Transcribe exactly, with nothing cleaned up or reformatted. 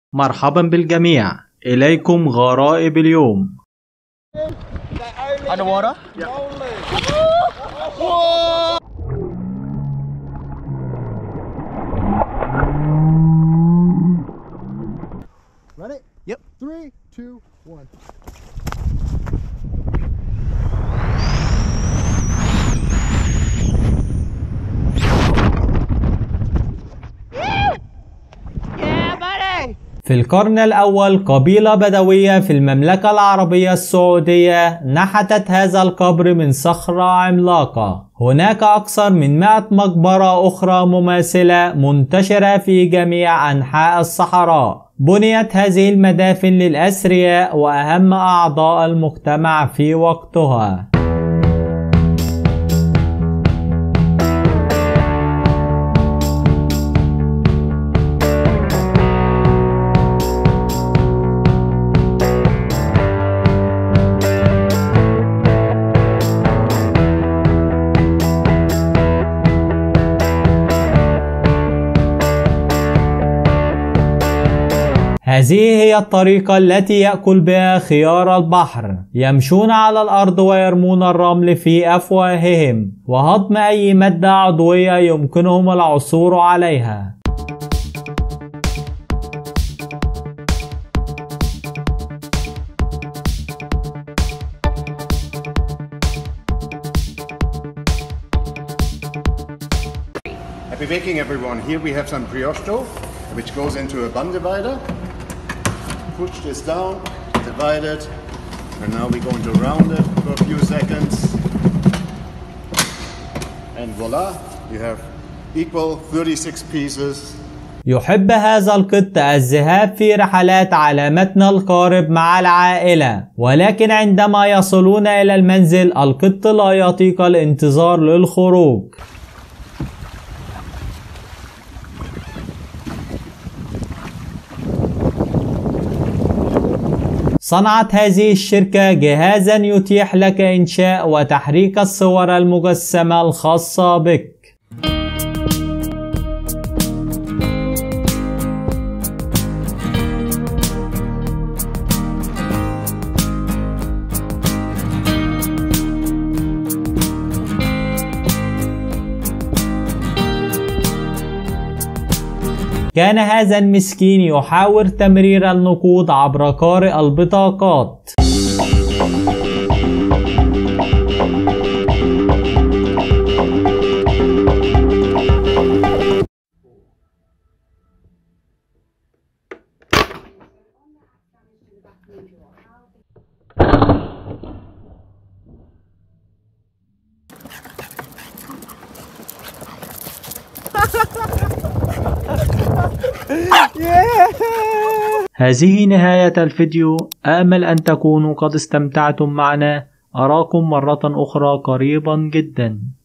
مرحبا بالجميع، إليكم غرائب اليوم. Underwater? Yeah. Ready? Yep. Three, two, one. في القرن الأول قبيلة بدوية في المملكة العربية السعودية نحتت هذا القبر من صخرة عملاقة. هناك أكثر من مئة مقبرة أخرى مماثلة منتشرة في جميع أنحاء الصحراء. بنيت هذه المدافن للأثرياء وأهم أعضاء المجتمع في وقتها. هذه هي الطريقة التي يأكل بها خيار البحر. يمشون على الأرض ويرمون الرمل في أفواههم وهضم أي مادة عضوية يمكنهم العثور عليها. Happy baking, everyone. Here we have some brioche dough, which goes into a bun divider. Push this down, divide it, and now we're going to round it for a few seconds. And voila, you have equal thirty-six pieces. يحب هذا القط الذهاب في رحلات على متن القارب مع العائلة، ولكن عندما يصلون إلى المنزل القط لا يطيق الانتظار للخروج. صنعت هذه الشركة جهازا يتيح لك إنشاء وتحريك الصور المجسمة الخاصة بك. كان هذا المسكين يحاول تمرير النقود عبر قارئ البطاقات. هذه نهاية الفيديو. آمل أن تكونوا قد استمتعتم معنا. أراكم مرة أخرى قريبا جدا.